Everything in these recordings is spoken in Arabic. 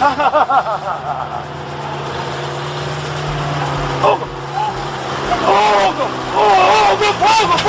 اوقف اوقف اوقف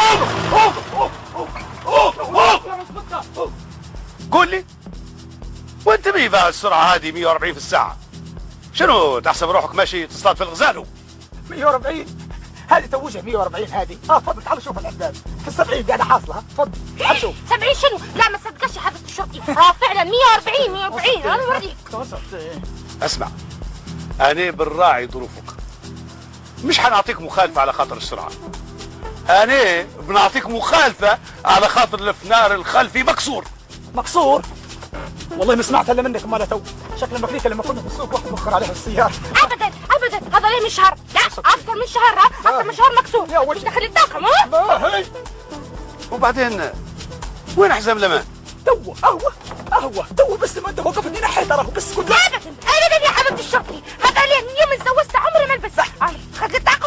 اوقف. قول لي وانت بيه بقى السرعه هذه 140 في الساعه؟ شنو تحسب روحك ماشي تصطاد في الغزالو؟ 140 هذه توجه 140 هذه. تفضل تعال شوف العداد في 70 قاعده حاصله. تفضل تعال شوف. 70 شنو؟ لا ما تصدقش يا حضرة الشرطي. فعلا 140 انا اوريك. اسمع، انا بالراعي ظروفك، مش حنعطيك مخالفه على خاطر السرعه، انا بنعطيك مخالفه على خاطر الفنار الخلفي مكسور. مكسور؟ والله ما سمعت الا منك مال تو. شكل المكليكه لما كنا بالسوق واحد مخر عليها السياره. ابدا ابدا هذا ليه من شهر؟ لا اكثر من شهر. اكثر من شهر مكسور. يا ولد دخل الطاقم. ما هي. وبعدين وين حزام الامان؟ قهوه تو بس ما انت وقفت نحيت راهو بس قلت ابدا ابدا يا حبيبه الشرطي، هذا ليه من يوم اتزوجت عمري ما لبست. خلي الطاقم.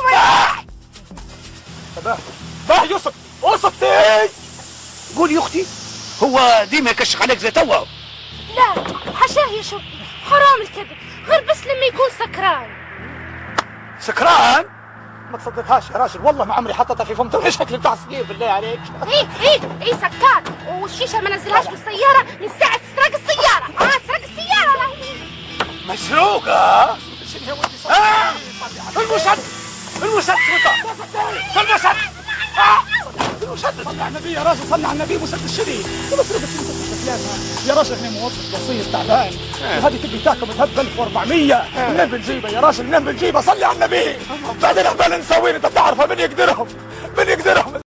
باه يوسف قول يا اختي، هو ديما يكشخ عليك زي توا؟ لا حاشاه يا شرطي، حرام الكذب، غير بس لما يكون سكران. سكران؟ ما تصدقهاش يا راجل، والله ما عمري حطيتها في فمته. ليش شكل بتاع صغير بالله عليك؟ ايه سكر، والشيشه ما نزلهاش بالسياره من ساعه سرق السياره. سرق السياره راهي مسروقه. المسدس صلي على النبي يا راجل، صلي على النبي. مسدس شديد بس رقبت يا راجل. احنا موظف بسيط تعبان وهذه تبي تاكل تهب 1400. منين بنجيبها يا راجل؟ منين بنجيبها؟ صلي على النبي. بعدين احنا نسوي، انت بتعرف من يقدرهم